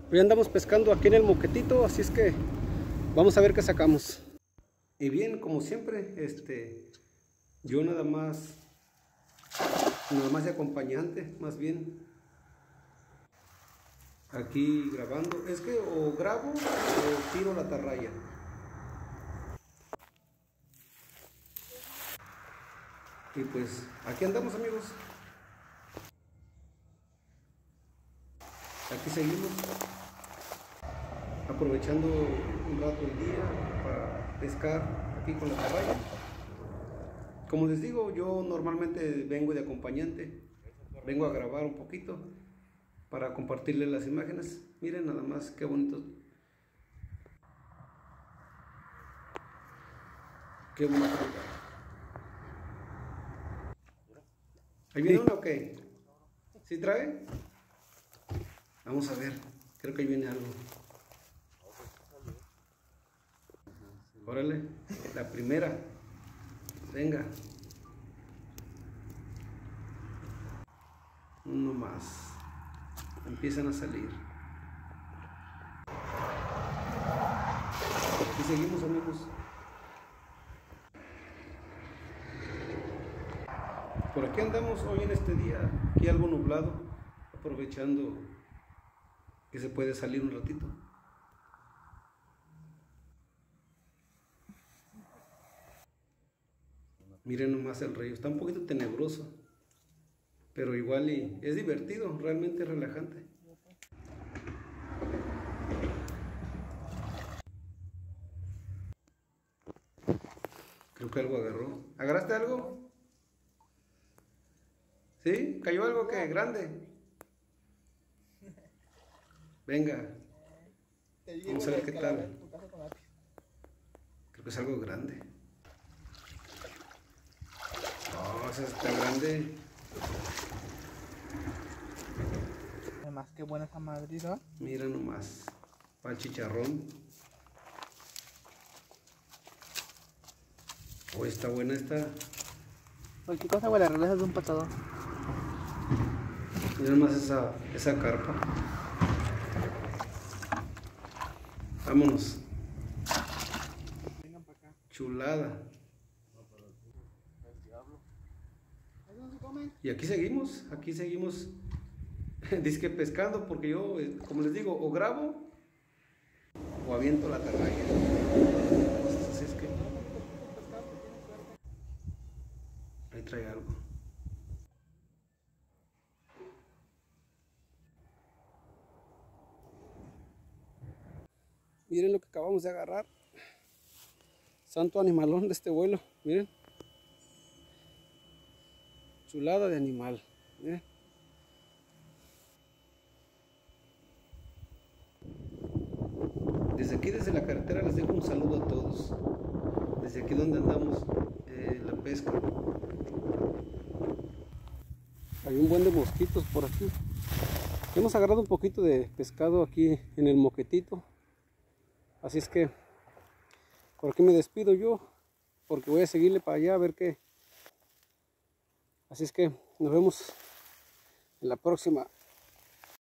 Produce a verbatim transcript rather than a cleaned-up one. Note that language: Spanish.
Hoy andamos pescando aquí en el moquetito, así es que vamos a ver qué sacamos. Y bien, como siempre, este, yo nada más, nada más de acompañante, más bien, aquí grabando. Es que o grabo o tiro la atarraya. Y pues aquí andamos, amigos. Aquí seguimos, aprovechando un rato el día para pescar aquí con la atarraya. Como les digo, yo normalmente vengo de acompañante, vengo a grabar un poquito para compartirles las imágenes. Miren nada más qué bonito, qué bonito lugar. ¿Ahí viene uno o qué? ¿Sí trae? Vamos a ver, creo que ahí viene algo. Órale, la primera. Venga. Uno más. Empiezan a salir. Y seguimos, amigos. Por aquí andamos hoy en este día, aquí algo nublado, aprovechando que se puede salir un ratito. Miren nomás el río, está un poquito tenebroso, pero igual y es divertido, realmente relajante. Creo que algo agarró. ¿Agarraste algo? ¿Sí? ¿Cayó algo que grande? Venga, vamos a ver qué tal. Creo que es algo grande. Oh, esa está grande. Además, qué buena esta madre, ¿no? Mira nomás, para el chicharrón. Oh, está buena esta. Cualquier cosa, güey, la regresas de un patadón. Mira nomás esa, esa carpa. Vámonos. Vengan para acá. Chulada. Y aquí seguimos, aquí seguimos. Disque pescando, porque yo, como les digo, o grabo o aviento la atarraya. Así es que ahí trae algo. Miren lo que acabamos de agarrar. Santo animalón de este vuelo, miren. Chulada de animal, miren. Desde aquí, desde la carretera, les dejo un saludo a todos. Desde aquí donde andamos, eh, la pesca. Hay un buen de mosquitos por aquí. Hemos agarrado un poquito de pescado aquí en el moquetito. Así es que por aquí me despido yo, porque voy a seguirle para allá a ver qué. Así es que nos vemos en la próxima.